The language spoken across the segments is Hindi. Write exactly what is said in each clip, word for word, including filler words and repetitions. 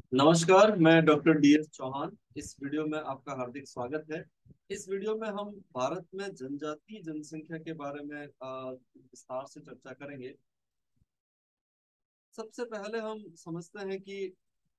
नमस्कार, मैं डॉक्टर डी एस चौहान। इस वीडियो में आपका हार्दिक स्वागत है। इस वीडियो में हम भारत में जनजातीय जनसंख्या के बारे में अ, विस्तार से चर्चा करेंगे। सबसे पहले हम समझते हैं कि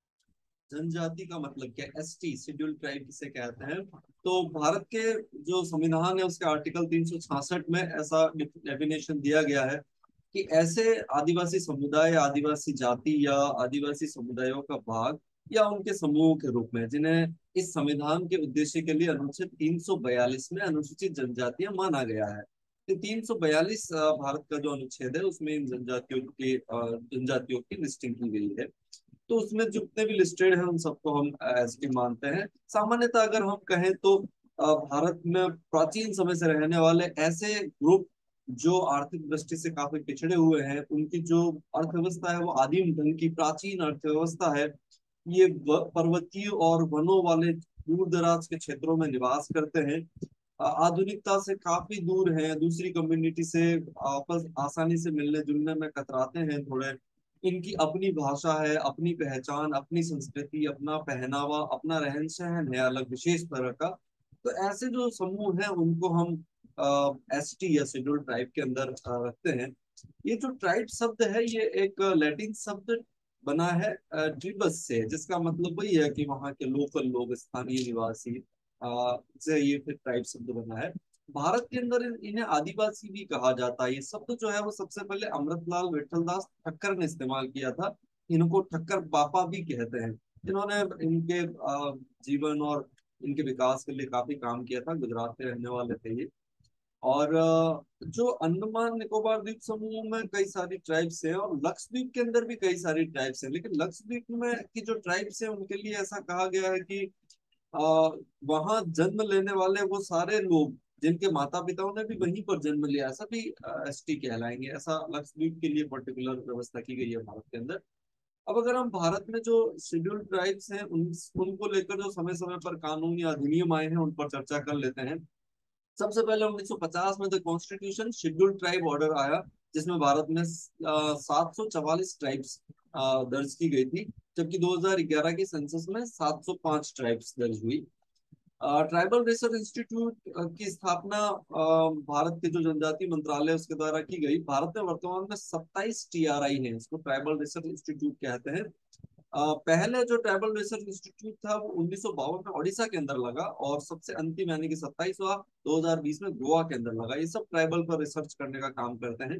जनजाति का मतलब क्या है। एस टी शेड्यूल ट्राइब किसे कहते हैं। तो भारत के जो संविधान है उसके आर्टिकल तीन सौ छियासठ में ऐसा डेफिनेशन दिया गया है कि ऐसे आदिवासी समुदाय, आदिवासी जाति या आदिवासी समुदायों का भाग या उनके समूह के रूप में जिन्हें इस संविधान के उद्देश्य के लिए अनुच्छेद तीन सौ बयालीस में अनुसूचित जनजातियां माना गया है। तो तीन सौ बयालीस भारत का जो अनुच्छेद है उसमें इन जनजातियों की अ, जनजातियों की लिस्टिंग की गई है। तो उसमें जितने भी लिस्टेड हैं उन सबको हम एस टी मानते हैं। सामान्यतः अगर हम कहें तो अ, भारत में प्राचीन समय से रहने वाले ऐसे ग्रुप जो आर्थिक दृष्टि से काफी पिछड़े हुए हैं, उनकी जो अर्थव्यवस्था है वो आदिम ढंग की प्राचीन अर्थव्यवस्था है। ये व- पर्वतीय और वनों वाले दूर दराज के क्षेत्रों में निवास करते हैं। अ, आधुनिकता से काफी दूर हैं, दूसरी कम्युनिटी से आपस आसानी से मिलने जुलने में कतराते हैं थोड़े। इनकी अपनी भाषा है, अपनी पहचान, अपनी संस्कृति, अपना पहनावा, अपना रहन सहन है अलग विशेष तरह का। तो ऐसे जो समूह हैं उनको हम एस टी या शेड्यूल्ड ट्राइब के अंदर अ, रखते हैं। ये जो ट्राइब शब्द है ये एक लैटिन शब्द बना है ट्रिबस से, जिसका मतलब वही है कि वहाँ के लोकल लोग, स्थानीय निवासी, अ, से ये फिर ट्राइब शब्द बना है। भारत के अंदर इन- इन्हें आदिवासी भी कहा जाता है। ये शब्द जो है वो सबसे पहले अमृतलाल विठलदास ठक्कर ने इस्तेमाल किया था। इनको ठक्कर पापा भी कहते हैं। इन्होंने इनके अ, जीवन और इनके विकास के लिए काफी काम किया था। गुजरात में रहने वाले थे ये। और अ, जो अंडमान निकोबार द्वीप समूह में कई सारी ट्राइब्स हैं और लक्षद्वीप के अंदर भी कई सारी ट्राइब्स हैं, लेकिन लक्षद्वीप में की जो ट्राइब्स हैं उनके लिए ऐसा कहा गया है कि आ, वहां जन्म लेने वाले वो सारे लोग जिनके माता पिताओं ने भी वहीं पर जन्म लिया सभी एस टी कहलाएंगे। ऐसा लक्षद्वीप के लिए पर्टिकुलर व्यवस्था की गई है भारत के अंदर। अब अगर हम भारत में जो शेड्यूल्ड ट्राइब्स हैं उन उनको लेकर जो समय समय पर कानून या अधिनियम आए हैं उन पर चर्चा कर लेते हैं। सबसे पहले उन्नीस सौ पचास में the constitution scheduled tribe order आया, जिसमें भारत में सात सौ चवालीस ट्राइब्स दर्ज की गई थी, जबकि दो हज़ार ग्यारह की सेंसस में सात सौ पाँच ट्राइब्स दर्ज हुई। ट्राइबल रिसर्च इंस्टीट्यूट की स्थापना अ, भारत के जो जनजाति मंत्रालय उसके द्वारा की गई। भारत में वर्तमान में सत्ताईस टी आर आई है, इसको ट्राइबल रिसर्च इंस्टीट्यूट कहते हैं। अ, पहले जो ट्राइबल रिसर्च इंस्टीट्यूट था वो उन्नीस सौ बावन में ओडिशा के अंदर लगा, और सबसे अंतिम यानी कि सत्ताईसवां दो हज़ार बीस में गोवा के अंदर लगा। ये सब ट्राइबल पर रिसर्च करने का काम करते हैं।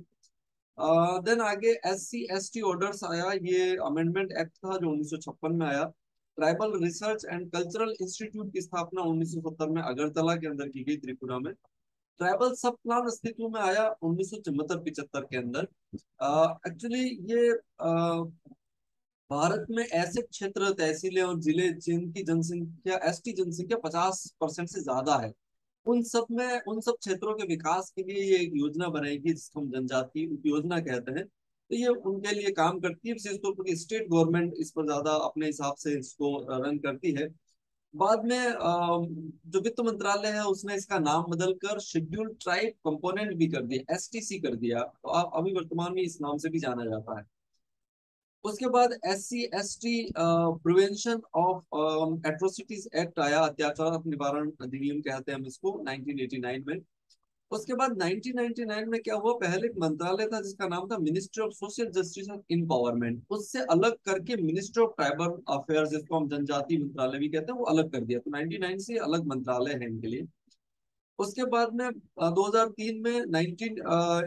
देन आगे S C S T orders आया। ये अमेंडमेंट एक्ट था जो उन्नीस सौ छप्पन में आया। Tribal research and cultural institute की स्थापना उन्नीस सौ सत्तर में अगरतला के अंदर की गई, त्रिपुरा में। ट्राइबल सब प्लान अस्तित्व में आया उन्नीस सौ चौहत्तर पिछहत्तर के अंदर। एक्चुअली ये अ, भारत में ऐसे क्षेत्र, तहसीलें और जिले जिनकी जनसंख्या, एस टी जनसंख्या पचास परसेंट से ज्यादा है, उन सब में उन सब क्षेत्रों के विकास के लिए ये एक योजना बनाएगी जिसको हम जनजातीय उप योजना कहते हैं। तो ये उनके लिए काम करती है। विशेष तौर पर स्टेट गवर्नमेंट इस पर ज्यादा अपने हिसाब से इसको रन करती है। बाद में अ, जो वित्त मंत्रालय है उसने इसका नाम बदलकर शेड्यूल्ड ट्राइब कंपोनेंट भी कर दिया, एस टी सी कर दिया। तो अब अभी वर्तमान में इस नाम से भी जाना जाता है। उसके बाद S C S T prevention of atrocities act आया, अत्याचार निवारण अधिनियम कहते हैं हम इसको, नाइनटीन एटी नाइन में। उसके बाद नाइनटीन नाइंटी नाइन में क्या हुआ, पहले एक मंत्रालय था जिसका नाम था ministry of social justice and empowerment, उससे अलग करके मिनिस्ट्री ऑफ ट्राइबल अफेयर्स, जिसको हम जनजातीय मंत्रालय भी कहते हैं, वो अलग कर दिया। तो नाइनटी नाइन से अलग मंत्रालय है इनके लिए। उसके बाद में अ, दो हज़ार तीन में नाइनटीन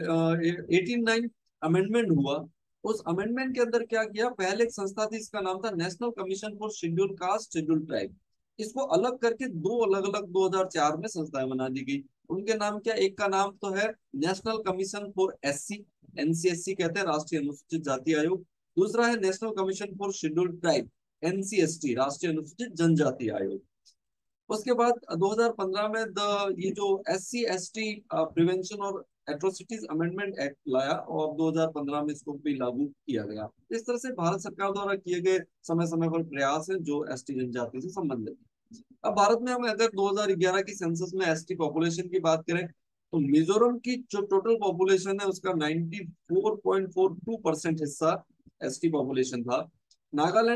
एटीन नाइन अमेंडमेंट हुआ। उस अमेंडमेंट के अंदर क्या किया, पहले एक संस्था थी इसका नाम था national commission for scheduled caste scheduled tribe. इसको अलग करके दो अलग अलग दो हज़ार चार में संस्थाएं बना दी गई। उनके नाम क्या, एक का नाम तो है national commission for S C, N C S C कहते हैं, राष्ट्रीय अनुसूचित जाति आयोग। दूसरा है national commission for scheduled tribe, N C S T, राष्ट्रीय अनुसूचित जनजाति आयोग। उसके बाद दो हज़ार पंद्रह में द ये जो S C S T prevention और एट्रोसिटीज अमेंडमेंट एक्ट लाया, और दो हज़ार पंद्रह में इसको भी लागू किया गया। इस तरह से भारत सरकार द्वारा किए गए समय समय पर प्रयास है जो एस टी जनजाति से संबंधित है। अब भारत में हम अगर दो हज़ार ग्यारह की सेंसस में एस टी पॉपुलेशन की बात करें तो मिजोरम की जो टोटल पॉपुलेशन है उसका चौरानवे पॉइंट फोर टू परसेंट हिस्सा एस टी पॉपुलेशन था। नागालैंड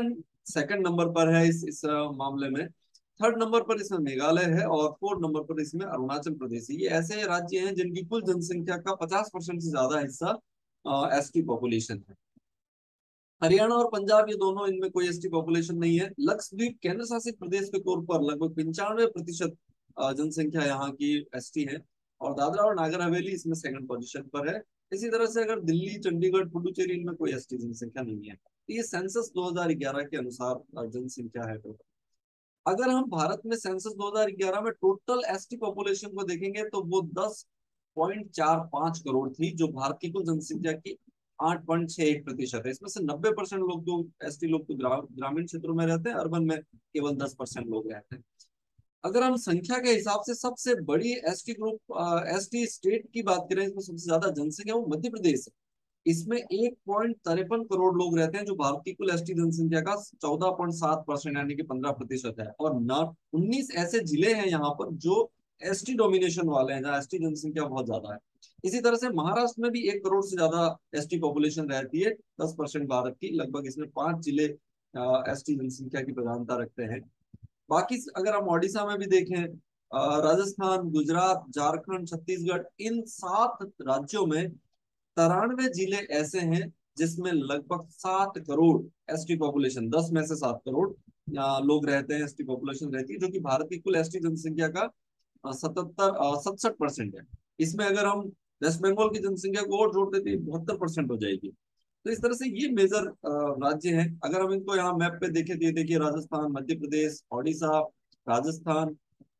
सेकंड नंबर पर है इस इस अ, मामले में। थर्ड नंबर पर इसमें मेघालय है और फोर्थ नंबर पर इसमें अरुणाचल प्रदेश है। ये ऐसे राज्य हैं जिनकी कुल जनसंख्या का पचास परसेंट से ज्यादा हिस्सा एस टी पॉपुलेशन है। हरियाणा और पंजाब, ये दोनों, इनमें कोई एसटी पॉपुलेशन नहीं है। लक्षद्वीप केंद्र शासित प्रदेश के तौर पर लगभग पंचानवे प्रतिशत जनसंख्या यहाँ की एसटी है। और दादरा और नागर हवेली इसमें सेकंड पोजीशन पर है। इसी तरह से अगर दिल्ली, चंडीगढ़, पुडुचेरी, इनमें कोई एसटी जनसंख्या नहीं है। तो ये सेंसस दो हज़ार ग्यारह के अनुसार अ, जनसंख्या है टोटल। अगर हम भारत में सेंसस दो हज़ार ग्यारह में टोटल एसटी पॉपुलेशन को देखेंगे तो वो दस पॉइंट चार पांच करोड़ थी, जो भारत की कुल जनसंख्या की आठ पॉइंट छह एक प्रतिशत है। इसमें से नब्बे परसेंट लोग तो एसटी लोग तो ग्रा, ग्रामीण क्षेत्रों में रहते हैं, अर्बन में केवल दस परसेंट लोग रहते हैं। अगर हम संख्या के हिसाब से सबसे बड़ी एसटी ग्रुप, एसटी स्टेट की बात करें, इसमें सबसे ज्यादा जनसंख्या वो मध्य प्रदेश है। इसमें एक पॉइंट तिरपन करोड़ लोग रहते हैं, जो भारत की कुल एसटी जनसंख्या का चौदह पॉइंट सात परसेंट यानी कि पंद्रह प्रतिशत है। और न उन्नीस ऐसे जिले हैं यहाँ पर जो एसटी डोमिनेशन वाले हैं, जहाँ एसटी जनसंख्या बहुत ज्यादा है। इसी तरह से महाराष्ट्र में भी एक करोड़ से ज्यादा एसटी पॉपुलेशन रहती है, दस परसेंट भारत की। लगभग इसमें पांच जिले एसटी जनसंख्या की प्रधानता रखते हैं। बाकी अगर हम ओडिशा में भी देखें, अ, राजस्थान, गुजरात, झारखंड, छत्तीसगढ़, इन सात राज्यों में तिरानवे जिले ऐसे हैं जिसमें लगभग सात करोड़ एसटी पॉपुलेशन, दस में से सात करोड़ अ, लोग रहते हैं, एसटी पॉपुलेशन रहती है, जो कि भारत की कुल एसटी जनसंख्या का सतहत्तर सतसठ परसेंट है। इसमें अगर हम वेस्ट बंगाल की जनसंख्या को और जोड़ देते हैं, बहत्तर परसेंट हो जाएगी। तो इस तरह से ये मेजर राज्य हैं। अगर हम इनको यहाँ मैप पे देखें तो ये देखिए, राजस्थान, मध्य प्रदेश, ओडिशा, राजस्थान,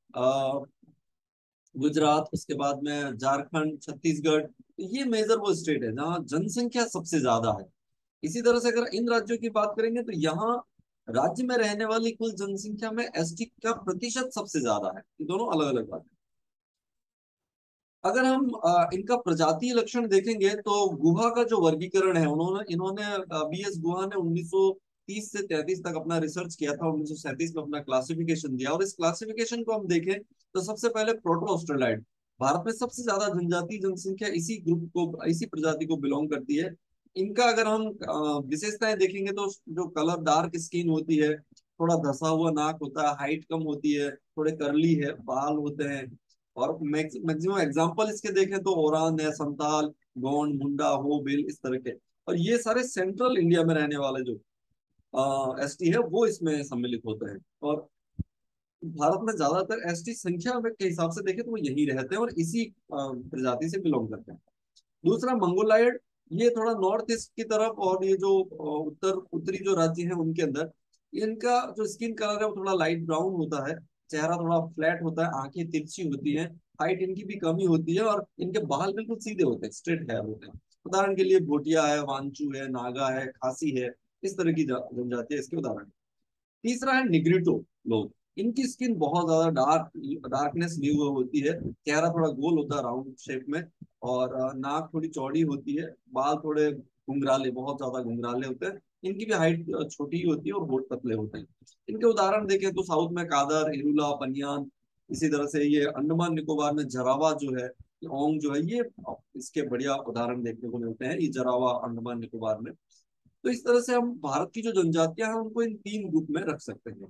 गुजरात, उसके बाद में झारखंड, छत्तीसगढ़, ये मेजर वो स्टेट है जहाँ जनसंख्या सबसे ज्यादा है। इसी तरह से अगर इन राज्यों की बात करेंगे तो यहाँ राज्य में रहने वाली कुल जनसंख्या में एसटी का प्रतिशत सबसे ज्यादा है। ये दोनों अलग अलग बात है। अगर हम अ, इनका प्रजातीय लक्षण देखेंगे तो गुहा का जो वर्गीकरण है, उन्होंने इन्होंने बी एस गुहा ने उन्नीस सौ तीस से तैंतीस तक अपना रिसर्च किया था, उन्नीस सौ सैंतीस में अपना क्लासिफिकेशन दिया। और इस क्लासिफिकेशन को हम देखें तो सबसे पहले प्रोटो ऑस्ट्रेलाइड, भारत में सबसे ज्यादा जनजातीय जनसंख्या इसी ग्रुप को, इसी प्रजाति को बिलोंग करती है। इनका अगर हम अ, विशेषताएं देखेंगे तो जो कलर, डार्क स्किन होती है, थोड़ा धसा हुआ नाक होता है, हाइट कम होती है, थोड़े करली है, बाल होते हैं। और मैक्सिमम एग्जांपल इसके देखें तो ओरान है, संताल, गोंड, मुंडा, हो, बिल, इस तरह के। और ये सारे सेंट्रल इंडिया में रहने वाले जो एस टी है वो इसमें सम्मिलित होते हैं। और भारत में ज्यादातर एसटी संख्या में के हिसाब से देखें तो वो यही रहते हैं और इसी अ, प्रजाति से बिलोंग करते हैं। दूसरा मंगोलायड, ये थोड़ा नॉर्थ ईस्ट की तरफ, और ये जो अ, उत्तर उत्तरी जो राज्य हैं उनके अंदर, इनका जो स्किन कलर है वो थोड़ा लाइट ब्राउन होता है। चेहरा थोड़ा फ्लैट होता है, आंखें तिरछी होती हैं, हाइट इनकी भी कमी होती है, और इनके बाल बिल्कुल सीधे होते हैं, स्ट्रेट हेयर होते हैं। उदाहरण के लिए भोटिया है, वांचू है, नागा है, खासी है, इस तरह की जनजाति है इसके उदाहरण। तीसरा है निग्रिटो लोग, इनकी स्किन बहुत ज्यादा डार्क डार्कनेस ली हुई होती है, चेहरा थोड़ा गोल होता है, राउंड शेप में, और अ, नाक थोड़ी चौड़ी होती है, बाल थोड़े घुंघराले, बहुत ज्यादा घुंघराले होते हैं। इनकी भी हाइट छोटी होती है और होठ पतले होते हैं। इनके उदाहरण देखें तो साउथ में कादर, इरुला, पनियान, इसी तरह से ये अंडमान निकोबार में जरावा जो है, ओंग जो है, ये इसके बढ़िया उदाहरण देखने को मिलते हैं, ये जरावा अंडमान निकोबार में। तो इस तरह से हम भारत की जो जनजातियां हैं उनको इन तीन ग्रुप में रख सकते हैं।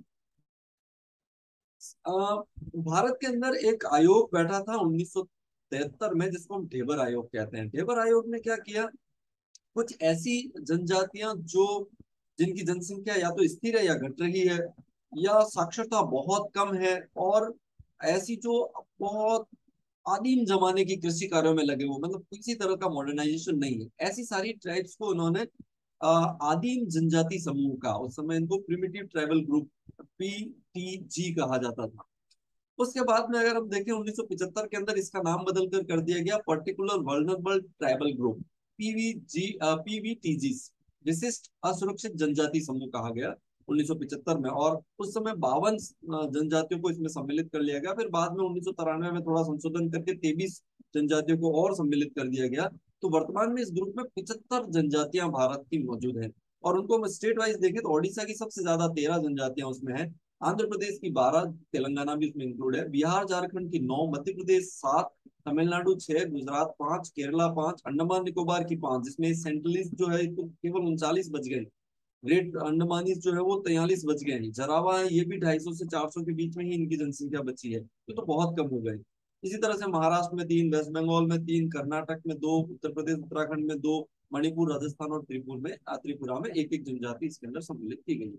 अ, भारत के अंदर एक आयोग बैठा था उन्नीस सौ तिहत्तर में, जिसको हम ढेबर आयोग कहते हैं। ढेबर आयोग ने क्या किया, कुछ ऐसी जनजातियां जो जिनकी जनसंख्या या तो स्थिर है या घट रही है, या साक्षरता बहुत कम है, और ऐसी जो बहुत आदिम जमाने की कृषि कार्यों में लगे हुए, मतलब किसी तरह का मॉडर्नाइजेशन नहीं है, ऐसी सारी ट्राइब्स को उन्होंने अ, आदिम जनजाति समूह का, उस समय इनको primitive tribal group, P T G कहा जाता था। उसके बाद में अगर हम देखें उन्नीस सौ पचहत्तर के अंदर इसका नाम बदल कर कर दिया गया particular vulnerable tribal group, PVG, PVTG, विशिष्ट असुरक्षित जनजाति समूह कहा गया उन्नीस सौ पचहत्तर में। और उस समय बावन जनजातियों को इसमें सम्मिलित कर लिया गया। फिर बाद में उन्नीस सौ तिरानवे में थोड़ा संशोधन करके तेईस जनजातियों को और सम्मिलित कर दिया गया। तो वर्तमान में इस ग्रुप में पिछहत्तर जनजातियां भारत की मौजूद हैं। और उनको हम स्टेट वाइज देखें तो ओडिशा की सबसे ज्यादा तेरह जनजातियां उसमें हैं, आंध्र प्रदेश की बारह, तेलंगाना भी इसमें इंक्लूड है, बिहार झारखंड की नौ, मध्य प्रदेश सात, तमिलनाडु छह, गुजरात पांच, केरला पांच, अंडमान निकोबार की पांच, जिसमें सेंट्रलिस्ट जो है तो केवल उनचालीस बच गए। ग्रेट अंडमानीज जो है वो तैंतालीस बच गए हैं। जरावा है, ये भी ढाई सौ से चार सौ के बीच में ही इनकी जनसंख्या बची है, ये तो बहुत कम हो गए। इसी तरह से महाराष्ट्र में तीन, वेस्ट बंगाल में तीन, कर्नाटक में दो, उत्तर प्रदेश उत्तराखंड में दो, मणिपुर राजस्थान और त्रिपुर में त्रिपुरा में एक एक जनजाति इसके अंदर सम्मिलित की गई है।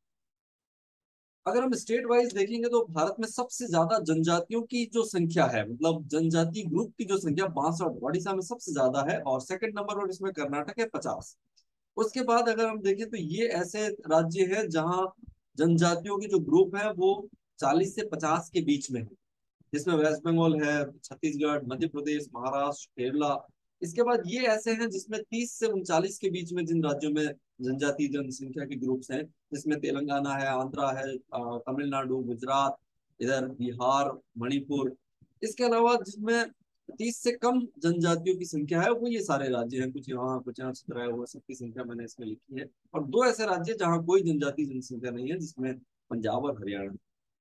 अगर हम स्टेट वाइज देखेंगे तो भारत में सबसे ज्यादा जनजातियों की जो संख्या है, मतलब जनजाति ग्रुप की जो संख्या बासठ, ओडिशा में सबसे ज्यादा है, और सेकंड नंबर पर इसमें कर्नाटक है पचास। उसके बाद अगर हम देखें तो ये ऐसे राज्य है जहाँ जनजातियों की जो ग्रुप है वो चालीस से पचास के बीच में है, जिसमें वेस्ट बंगाल है, छत्तीसगढ़, मध्य प्रदेश, महाराष्ट्र, केरला। इसके बाद ये ऐसे हैं जिसमें तीस से उनचालीस के बीच में जिन राज्यों में जनजाति जनसंख्या के ग्रुप्स हैं, जिसमें तेलंगाना है, आंध्रा है, अ, तमिलनाडु, गुजरात, इधर बिहार, मणिपुर। इसके अलावा जिसमें तीस से कम जनजातियों की संख्या है वो ये सारे राज्य हैं, कुछ यहाँ कुछ यहाँ छितराया हुआ, सबकी संख्या मैंने इसमें लिखी है। और दो ऐसे राज्य जहाँ कोई जनजाति जनसंख्या नहीं है, जिसमें पंजाब और हरियाणा।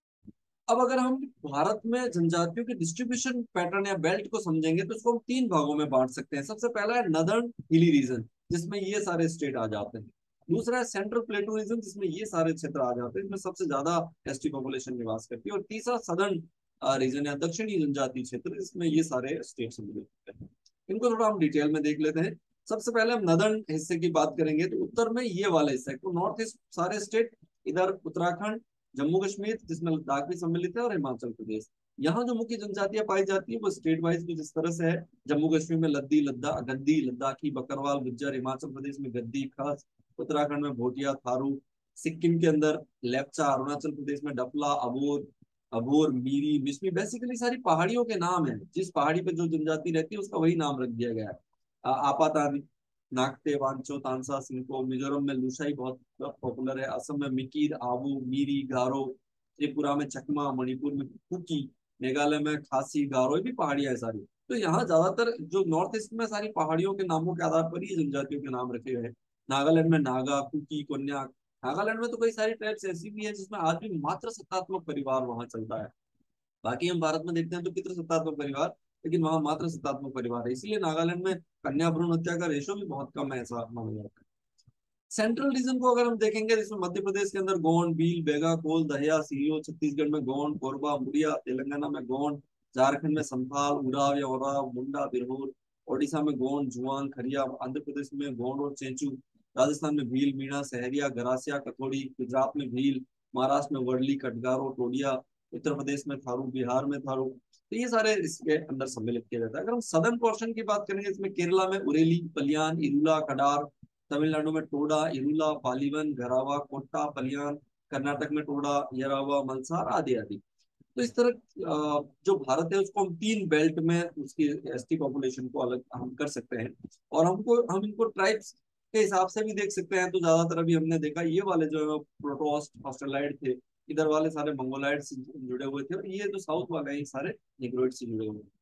अब अगर हम भारत में जनजातियों के डिस्ट्रीब्यूशन पैटर्न या बेल्ट को समझेंगे तो इसको हम तीन भागों में बांट सकते हैं। सबसे पहला है नदर्न हिली रीजन, जिसमें ये सारे स्टेट आ जाते हैं। दूसरा है सेंट्रल प्लेटू रीजन, जिसमें ये सारे क्षेत्र आ जाते हैं, इसमें सबसे ज्यादा एसटी पॉपुलेशन निवास करती है। और तीसरा सदर्न रीजन या दक्षिणी जनजाति क्षेत्र, इसमें ये सारे स्टेट सम्मिलित होते हैं। इनको थोड़ा हम डिटेल में देख लेते हैं। सबसे पहले हम नदर्न हिस्से की बात करेंगे तो उत्तर में ये वाला हिस्सा है, तो नॉर्थ ईस्ट सारे स्टेट, इधर उत्तराखंड, जम्मू कश्मीर जिसमें लद्दाख भी सम्मिलित है, और हिमाचल प्रदेश। यहाँ जो मुख्य जनजातियां पाई जाती है वो स्टेट वाइज कुछ इस तरह से है। जम्मू कश्मीर में लद्दी, लद्दा गद्दी, लद्दाखी, बकरवाल, गुज्जर। हिमाचल प्रदेश में गद्दी, खस। उत्तराखंड में भोटिया, थारू। सिक्किम के अंदर लेप्चा। अरुणाचल प्रदेश में डपला, अबोर, अबोर, मीरी, मिश्मी। बेसिकली सारी पहाड़ियों के नाम है, जिस पहाड़ी पे जो जनजाति रहती है उसका वही नाम रख दिया गया है। आ- आपातानी, नागते, वांचो, तानसा, सिंको। मिजोरम में लुसाई बहुत पॉपुलर है। असम में मिकिर, आबू, मीरी, गारो। त्रिपुरा में चकमा, मणिपुर में कुकी, मेघालय में खासी, गारो। ये भी पहाड़ियां है सारी। तो यहाँ ज्यादातर जो नॉर्थ ईस्ट में सारी पहाड़ियों के नामों के आधार पर ही जनजातियों के नाम रखे हुए हैं। नागालैंड में नागा, कुकी, कोन्याक। नागालैंड में तो कई सारी ट्राइब्स ऐसी भी है जिसमें आज भी मात्र सत्तात्मक परिवार वहां चलता है। बाकी हम भारत में देखते हैं तो पितृ सत्तात्मक परिवार, लेकिन वहां मात्र सत्तात्मक परिवार है, इसलिए नागालैंड में कन्या भ्रूण हत्या का रेशो भी बहुत कम है, ऐसा माना जाता है। सेंट्रल रीजन को अगर हम देखेंगे, जिसमें मध्य प्रदेश के अंदर गोंड, भील, बेगा, कोल, दहिया, सीहो। छत्तीसगढ़ में गोंड, कोरबा, मुड़िया। तेलंगाना में गोंड। झारखंड में संथाल, उराव या ओराव, मुंडा, बिरहोर। ओडिशा में गोंड, जुआंग, खरिया। आंध्र प्रदेश में गोंड और चेंचू। राजस्थान में भील, मीणा, सहरिया, गरासिया, कथोड़ी। गुजरात में भील। महाराष्ट्र में वर्ली, कटगारो, टोडिया। उत्तर प्रदेश में थारू, बिहार में थारू। तो ये सारे इसके अंदर सम्मिलित किया जाता है। अगर हम सदर्न पोर्शन की बात करेंगे, इसमें केरला में उरेली, पलियान, इरुला, कडार। तमिलनाडु में टोडा, इरुला, पालीवन, घरावा, कोट्टा, पलियान। कर्नाटक में टोडा, यरावा, मलसार आदि आदि। तो इस तरह अ, जो भारत है उसको हम तीन बेल्ट में उसकी एसटी पॉपुलेशन को अलग हम कर सकते हैं। और हमको हम इनको ट्राइब्स के हिसाब से भी देख सकते हैं। तो ज्यादातर अभी हमने देखा ये वाले जो है प्रोटो ऑस्ट्रेलाइड थे, इधर वाले सारे मंगोलाइड से जुड़े हुए थे, और ये जो साउथ वाले हैं ये सारे निग्रोइड से जुड़े हुए हैं।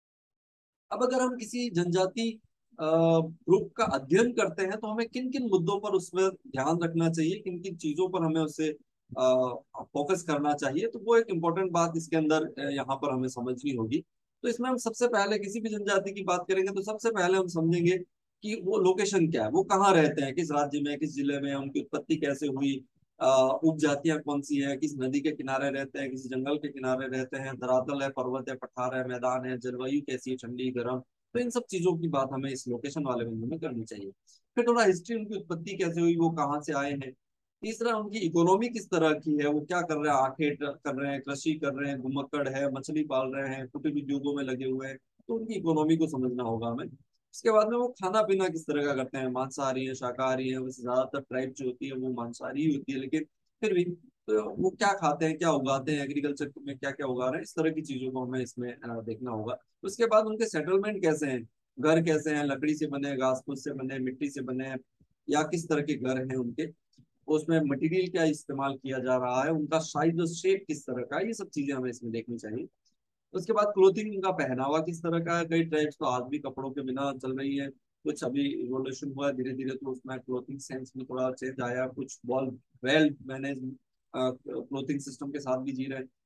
अब अगर हम किसी जनजाति ग्रुप का अध्ययन करते हैं तो हमें किन किन मुद्दों पर उसमें ध्यान रखना चाहिए, किन किन चीजों पर हमें उससे फोकस करना चाहिए, तो वो एक इम्पोर्टेंट बात इसके अंदर अ, यहाँ पर हमें समझनी होगी। तो इसमें हम सबसे पहले किसी भी जनजाति की बात करेंगे तो सबसे पहले हम समझेंगे कि वो लोकेशन क्या है, वो कहाँ रहते हैं, किस राज्य में, किस जिले में, उनकी उत्पत्ति कैसे हुई, उपजातियां कौन सी हैं, किस नदी के किनारे रहते हैं, किस जंगल के किनारे रहते हैं, धरातल है, पर्वत है, पठार है, मैदान है, जलवायु कैसी है, ठंडी, गर्म। तो इन सब चीजों की बात हमें इस लोकेशन वाले बिंदु में करनी चाहिए। फिर थोड़ा हिस्ट्री, उनकी उत्पत्ति कैसे हुई, वो कहाँ से आए हैं। तीसरा, उनकी इकोनॉमी किस तरह की है, वो क्या कर रहे हैं, आखेट कर रहे हैं, कृषि कर रहे हैं, घुमक्कड़ है, मछली पाल रहे हैं, कुटीर उद्योगों में लगे हुए हैं। तो उनकी इकोनॉमी को समझना होगा हमें। इसके बाद में वो खाना पीना किस तरह का करते हैं, मांसाहारी है, शाकाहारी है। वैसे ज्यादातर ट्राइब जो होती है वो मांसाहारी ही होती है, लेकिन फिर भी तो वो क्या खाते हैं, क्या उगाते हैं, एग्रीकल्चर में क्या क्या उगा रहे हैं, इस तरह की चीजों को हमें इसमें अ, देखना होगा। उसके बाद उनके सेटलमेंट कैसे हैं, घर कैसे हैं, लकड़ी से बने, घास फूस से बने, मिट्टी से बने, या किस तरह के घर हैं उनके, उसमें मटेरियल क्या इस्तेमाल किया जा रहा है, उनका साइज और शेप किस तरह का है, ये सब चीजें हमें इसमें देखनी चाहिए। उसके बाद क्लोथिंग, उनका पहनावा किस तरह का है। कई ट्राइब्स तो आज भी कपड़ों के बिना चल रही है। कुछ अभी इवोल्यूशन हुआ धीरे धीरे तो उसमें क्लोथिंग सेंस में थोड़ा चेंज आया। कुछ ball well manage clothing system के साथ भी जी रहे हैं।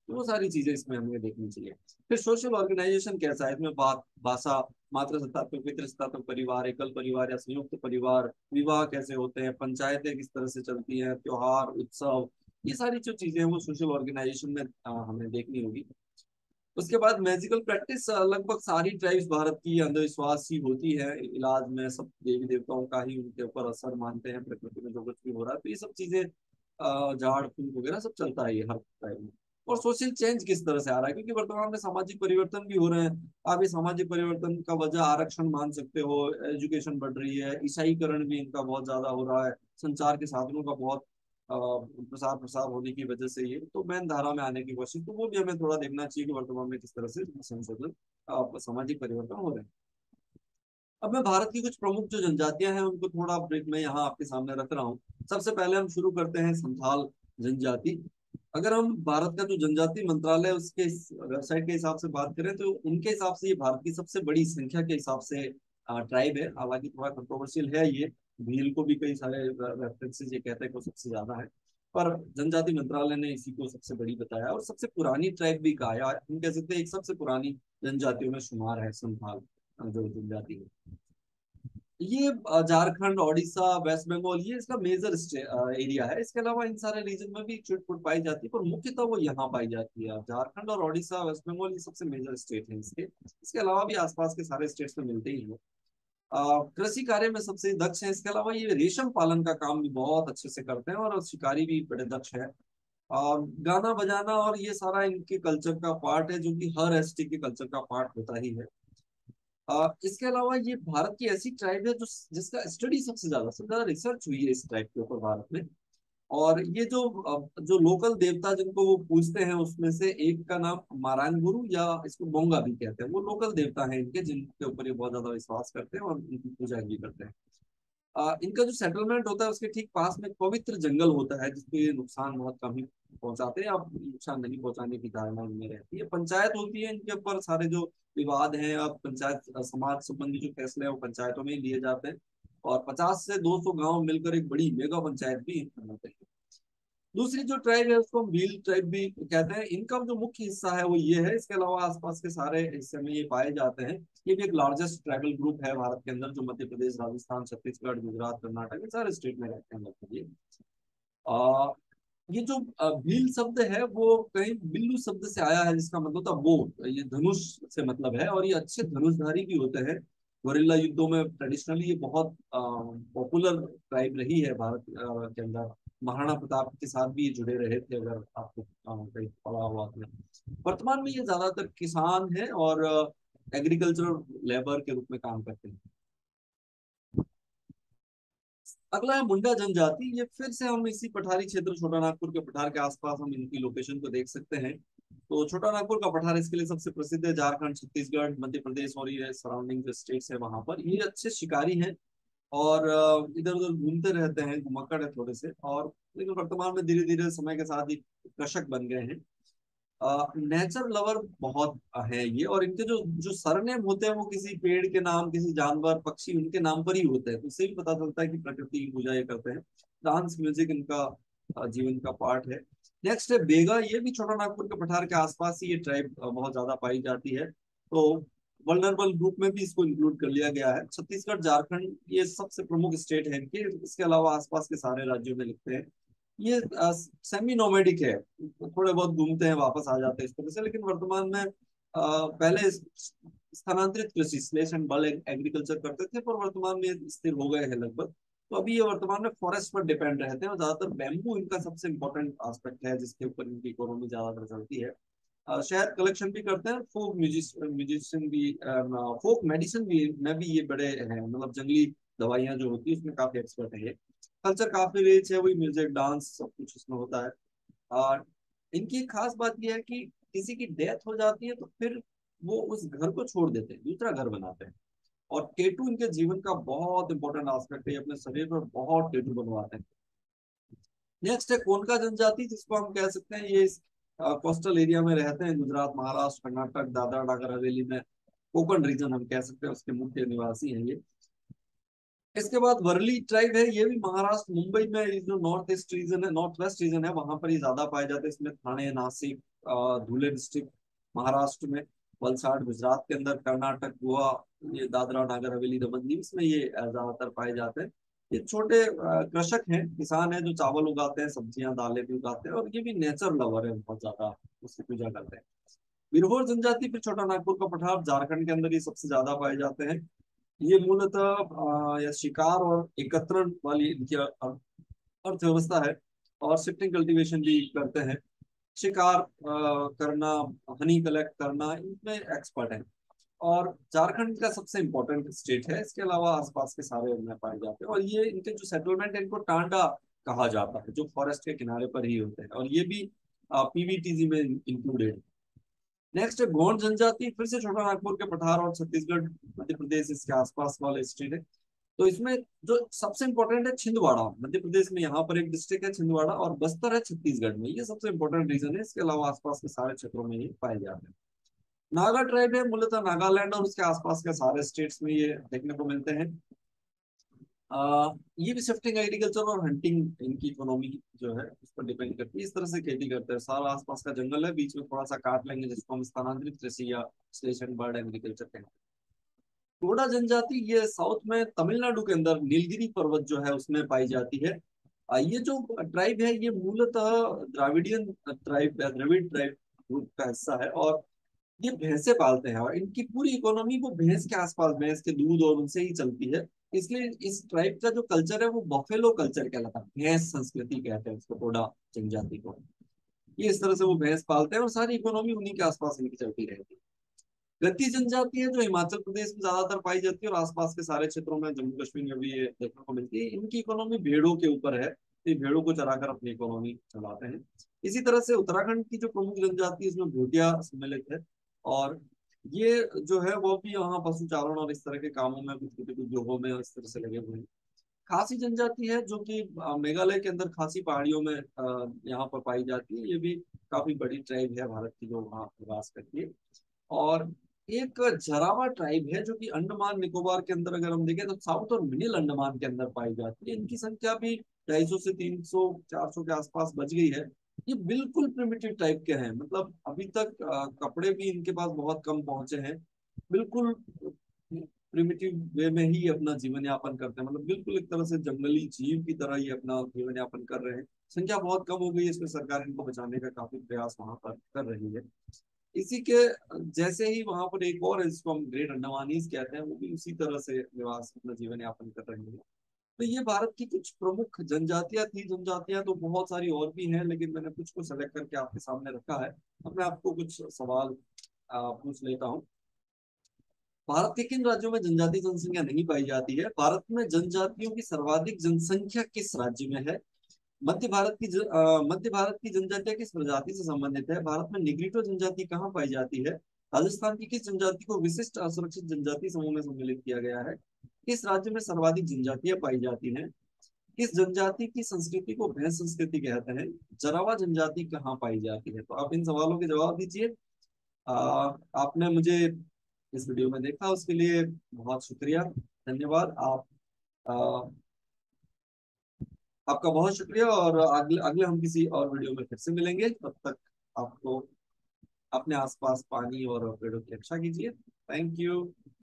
तो वो सारी चीजें इसमें हमें देखनी चाहिए। फिर सोशल ऑर्गेनाइजेशन कैसा है, इसमें बात भाषा, मातृसत्तात्मक पितृसत्तात्मक परिवार, एकल परिवार या संयुक्त परिवार, विवाह कैसे होते हैं, पंचायतें किस तरह से चलती हैं, त्योहार उत्सव, ये सारी जो चीजें हैं वो सोशल ऑर्गेनाइजेशन में आ, हमें देखनी होगी। उसके बाद मैजिकल प्रैक्टिस, लगभग सारी ट्राइब्स भारत की अंधविश्वास ही होती है, इलाज में सब देवी देवताओं का ही उनके ऊपर असर मानते हैं, प्रकृति में जो कुछ भी हो रहा है तो ये सब चीजें अ, झाड़ फूक वगैरह सब चलता है ये हर ट्राइब में। और सोशल चेंज किस तरह से आ रहा है, क्योंकि वर्तमान में सामाजिक परिवर्तन भी हो रहे हैं। आप ये सामाजिक परिवर्तन का वजह आरक्षण मान सकते हो, एजुकेशन बढ़ रही है, ईसाईकरण भी इनका बहुत ज्यादा हो रहा है, संचार के साधनों का बहुत अ, प्रसार प्रसार होने की वजह से ये तो मैन धारा में आने की कोशिश, तो वो भी हमें थोड़ा देखना चाहिए कि वर्तमान में किस तरह से संशोधन अ, सामाजिक परिवर्तन हो रहे हैं। अब मैं भारत की कुछ प्रमुख जो जनजातियां हैं उनको थोड़ा ब्रेक में यहाँ आपके सामने रख रहा हूँ। सबसे पहले हम शुरू करते हैं संथाल जनजाति। अगर हम भारत का जो जनजाति मंत्रालय उसके वेबसाइट के हिसाब से बात करें तो उनके हिसाब से ये भारत की सबसे बड़ी संख्या के हिसाब से ट्राइब है। हालांकि थोड़ा कंट्रोवर्शियल है ये, भील को भी कई सारे रेफरेंसेस ये कहते हैं कि वो सबसे ज्यादा है, पर जनजाति मंत्रालय ने इसी को सबसे बड़ी बताया और सबसे पुरानी ट्राइब भी कहा है। हम कह सकते हैं एक सबसे पुरानी जनजातियों में शुमार है संथाल जो जनजाति है। ये अ, झारखंड, उड़ीसा, वेस्ट बंगाल ये इसका मेजर एरिया है। इसके अलावा इन सारे रीजन में भी चुट पुट पाई जाती है, पर मुख्यतः वो यहाँ पाई जाती है। झारखंड और उड़ीसा, वेस्ट बंगाल ये सबसे मेजर स्टेट है इसके। इसके अलावा भी आसपास के सारे स्टेट्स में मिलते ही हैं। अ, कृषि कार्य में सबसे दक्ष है। इसके अलावा ये रेशम पालन का काम भी बहुत अच्छे से करते हैं और शिकारी भी बड़े दक्ष है। और गाना बजाना और ये सारा इनके कल्चर का पार्ट है, जो कि हर एसटी के कल्चर का पार्ट होता ही है। आ, इसके अलावा ये भारत की ऐसी ट्राइब है जो जिसका स्टडी सबसे ज्यादा सबसे ज्यादा रिसर्च हुई है इस ट्राइब के ऊपर भारत में। और ये जो अ, जो लोकल देवता जिनको वो पूजते हैं उसमें से एक का नाम मारांग गुरु या इसको बोंगा भी कहते हैं, वो लोकल देवता हैं इनके, जिनके ऊपर ये बहुत ज्यादा विश्वास करते हैं और उनकी पूजा भी करते हैं। आ, इनका जो सेटलमेंट होता है उसके ठीक पास में एक पवित्र जंगल होता है जिसको ये नुकसान बहुत कम ही पहुंचाते हैं, अब नुकसान नहीं पहुंचाने की धारणा उनमें रहती है। पंचायत होती है इनके ऊपर, सारे जो विवाद हैं अब पंचायत अ, समाज संबंधी जो फैसले हैं वो पंचायतों में ही लिए जाते हैं। और पचास से दो सौ गांव मिलकर एक बड़ी मेगा पंचायत भी बनाते हैं। दूसरी जो ट्राइब है उसको हम भील ट्राइब भी कहते हैं। इनका जो मुख्य हिस्सा है वो ये है, इसके अलावा आसपास के सारे हिस्से में ये पाए जाते हैं। ये भी एक लार्जेस्ट ट्राइबल ग्रुप है भारत के अंदर, जो मध्य प्रदेश, राजस्थान, छत्तीसगढ़, गुजरात, कर्नाटक इन सारे स्टेट में रहते हैं लगभग ये। आ, ये जो अ, भील शब्द है वो कहीं बिल्लू शब्द से आया है जिसका मतलब था वो, ये धनुष से मतलब है, और ये अच्छे धनुषधारी भी होते हैं। गोरिल्ला युद्धों में ट्रेडिशनली ये बहुत पॉपुलर ट्राइब रही है भारत अ, के अंदर। महाराणा प्रताप के साथ भी ये जुड़े रहे थे, अगर आपको अ, कहीं पढ़ा हुआ आपने। वर्तमान में ये ज्यादातर किसान है और एग्रीकल्चरल लेबर के रूप में काम करते हैं। अगला है मुंडा जनजाति। ये फिर से हम इसी पठारी क्षेत्र छोटा नागपुर के पठार के आसपास हम इनकी लोकेशन को देख सकते हैं। तो छोटा नागपुर का पठार इसके लिए सबसे प्रसिद्ध है। झारखंड, छत्तीसगढ़, मध्य प्रदेश और ये सराउंडिंग जो स्टेट्स है वहां पर ये अच्छे शिकारी हैं और इधर उधर घूमते रहते हैं, घुमक्कड़ है थोड़े से, और लेकिन वर्तमान में धीरे धीरे समय के साथ ही कृषक बन गए हैं। नेचर लवर बहुत है ये, और इनके जो जो सरनेम होते हैं वो किसी पेड़ के नाम, किसी जानवर पक्षी उनके नाम पर ही होते हैं, तो इससे भी पता चलता है कि प्रकृति की पूजा ये करते हैं। डांस म्यूजिक इनका अ, जीवन का पार्ट है। नेक्स्ट है बेगा। ये भी छोटा नागपुर के पठार के आसपास ही ये ट्राइब बहुत ज्यादा पाई जाती है, तो वल्नरेबल ग्रुप में भी इसको इंक्लूड कर लिया गया है। छत्तीसगढ़, झारखंड ये सबसे प्रमुख स्टेट है इनके, इसके अलावा आसपास के सारे राज्यों में लिखते हैं। ये सेमी नोमेडिक है, थोड़े बहुत घूमते हैं वापस आ जाते हैं इस तरह से, लेकिन वर्तमान में अ, पहले स्थानांतरित कृषि स्लेश एंड बल एग्रीकल्चर करते थे, पर वर्तमान में स्थिर हो गए हैं लगभग। तो अभी ये वर्तमान में फॉरेस्ट पर डिपेंड रहते हैं और ज्यादातर बैम्बू इनका सबसे इंपॉर्टेंट एस्पेक्ट है जिसके ऊपर इनकी इकोनॉमी ज्यादातर चलती है। अ, शहद कलेक्शन भी करते हैं। फोक म्यूजिशियन भी, फोक मेडिसिन भी में भी ये बड़े हैं, मतलब जंगली दवाइयां जो होती है उसमें काफी एक्सपर्ट है ये। कल्चर काफी रिच है, वही म्यूजिक डांस सब कुछ इसमें होता है। और इनकी एक खास बात यह है कि किसी की डेथ हो जाती है तो फिर वो उस घर को छोड़ देते हैं, दूसरा घर बनाते हैं। और टेटू इनके जीवन का बहुत इंपॉर्टेंट एस्पेक्ट है, ये अपने शरीर पर बहुत टेटू बनवाते हैं। नेक्स्ट है कोनका जनजाति, जिसको हम कह सकते हैं ये कोस्टल एरिया में रहते हैं, गुजरात, महाराष्ट्र, कर्नाटक, दादरा नगर हवेली में, कोकण रीजन हम कह सकते हैं उसके मुख्य निवासी हैं ये। इसके बाद वर्ली ट्राइब है, ये भी महाराष्ट्र मुंबई में, ये जो नॉर्थ ईस्ट रीजन है, नॉर्थ वेस्ट रीजन है, वहां पर ही ज्यादा पाए जाते हैं। इसमें ठाणे, नासिक, अ, धुले डिस्ट्रिक्ट महाराष्ट्र में, वलसाड गुजरात के अंदर, कर्नाटक, गोवा, ये दादरा नागर हवेली, दमन दीव, इसमें ये अ, ज्यादातर पाए जाते हैं। ये छोटे अ, कृषक हैं, किसान हैं, जो चावल उगाते हैं, सब्जियां दालें भी उगाते हैं, और ये भी नेचर लवर है, बहुत ज्यादा उसकी पूजा करते हैं। बिरहोर जनजाति, फिर छोटा नागपुर का पठार, झारखंड के अंदर ये सबसे ज्यादा पाए जाते हैं। ये मूलतः अ, या शिकार और एकत्रण वाली इनकी अ- अर्थव्यवस्था है, और शिफ्टिंग कल्टीवेशन भी करते हैं। शिकार अ, करना, हनी कलेक्ट करना, इनमें एक्सपर्ट है। और झारखंड का सबसे इम्पोर्टेंट स्टेट है, इसके अलावा आसपास के सारे इनमें पाए जाते हैं। और ये इनके जो सेटलमेंट है, इनको टांडा कहा जाता है, जो फॉरेस्ट के किनारे पर ही होते हैं, और ये भी पीवीटीजी में इंक्लूडेड। नेक्स्ट है गोंड जनजाति, फिर से छोटा नागपुर के पठार और छत्तीसगढ़, मध्य प्रदेश, इसके आसपास वाले स्टेट है। तो इसमें जो सबसे इंपॉर्टेंट है छिंदवाड़ा, मध्य प्रदेश में, यहाँ पर एक डिस्ट्रिक्ट है छिंदवाड़ा, और बस्तर है छत्तीसगढ़ में, ये सबसे इंपॉर्टेंट रीजन है। इसके अलावा आसपास के सारे क्षेत्रों में ये पाए जाते हैं। नागा ट्राइब है, मूलतः नागालैंड और उसके आसपास के सारे स्टेट्स में ये देखने को मिलते हैं। आ, ये भी शिफ्टिंग एग्रीकल्चर और हंटिंग इनकी इकोनॉमी जो है उस पर डिपेंड करती है। इस तरह से खेती करते हैं, सारा आसपास का जंगल है, बीच में थोड़ा सा काट लेंगे, जिसको हम स्थानांतरित कृषि या स्टेशन बर्ड एग्रीकल्चर कहते हैं। टोडा जनजाति ये साउथ में तमिलनाडु के अंदर नीलगिरी पर्वत जो है उसमें पाई जाती है। आ, ये जो ट्राइब है, ये मूलतः द्राविडियन ट्राइब या द्रविड़ ट्राइब ग्रुप का हिस्सा है, और ये भैंसे पालते हैं, और इनकी पूरी इकोनॉमी वो भैंस के आसपास, भैंस के दूध और उनसे ही चलती है। इसलिए इस ट्राइब का जो कल्चर है वो बफेलो कल्चर कहलाता है, भैंस संस्कृति कहते हैं उसको, टोडा जनजाति को। ये इस तरह से वो भैंस पालते हैं, और सारी इकोनॉमी उन्हीं के आसपास इनकी चलती रहती है। गद्दी जनजाति है, जो हिमाचल प्रदेश में ज्यादातर पाई जाती है, और आसपास के सारे क्षेत्रों में, जम्मू कश्मीर में भी ये देखने को मिलती है। इनकी इकोनॉमी भेड़ों के ऊपर है, ये भेड़ों को चराकर अपनी इकोनॉमी चलाते हैं। इसी तरह से उत्तराखंड की जो प्रमुख जनजाति है, इसमें भूटिया सम्मिलित है, और ये जो है वो भी यहाँ पशु चारण और इस तरह के कामों में, कुछ कुछ उद्योगों में इस तरह से लगे हुए हैं। खासी जनजाति है, जो कि अ, मेघालय के अंदर खासी पहाड़ियों में अ, यहाँ पर पाई जाती है। ये भी काफी बड़ी ट्राइब है भारत की, जो वहाँ निवास करती है। और एक जरावा ट्राइब है, जो कि अंडमान निकोबार के अंदर, अगर हम देखें तो साउथ और मिडिल अंडमान के अंदर पाई जाती है। इनकी संख्या भी ढाई सौ से तीन सौ चार सौ के आसपास बच गई है। ये बिल्कुल प्रिमिटिव टाइप के हैं, मतलब अभी तक अ, कपड़े भी इनके पास बहुत कम पहुंचे हैं। बिल्कुल प्रिमिटिव वे में ही अपना जीवन यापन करते हैं, मतलब बिल्कुल एक तरह से जंगली जीव की तरह ही अपना जीवन यापन कर रहे हैं। संख्या बहुत कम हो गई है, इसमें सरकार इनको बचाने का काफी प्रयास वहां पर कर रही है। इसी के जैसे ही वहां पर एक और है, जिसको हम ग्रेट अंडमानीज कहते हैं, वो भी उसी तरह से निवास अपना जीवन यापन कर रहे हैं। तो ये भारत की कुछ प्रमुख जनजातियां थी। जनजातियां तो बहुत सारी और भी हैं, लेकिन मैंने कुछ को सेलेक्ट करके आपके सामने रखा है। अब मैं आपको कुछ सवाल आ, पूछ लेता हूँ। भारत के किन राज्यों में जनजातीय जनसंख्या नहीं पाई जाती है? भारत में जनजातियों की सर्वाधिक जनसंख्या किस राज्य में है? मध्य भारत की ज, अ, मध्य भारत की जनजातियां किस प्रजाति से संबंधित है? भारत में निग्रिटो जनजाति कहाँ पाई जाती है? राजस्थान की किस जनजाति को विशिष्ट असुरक्षित जनजाति समूह में सम्मिलित किया गया है? किस राज्य में सर्वाधिक जनजातियां पाई जाती हैं? किस जनजाति की संस्कृति को भैंस संस्कृति कहते हैं? जरावा जनजाति कहाँ पाई जाती है? तो आप इन सवालों के जवाब दीजिए। अ, आपने मुझे इस वीडियो में देखा, उसके लिए बहुत शुक्रिया, धन्यवाद। आप अ, आपका बहुत शुक्रिया, और अगले अगले हम किसी और वीडियो में फिर से मिलेंगे। तब तक आपको अपने आसपास पानी और पेड़ों की रक्षा कीजिए। Thank you.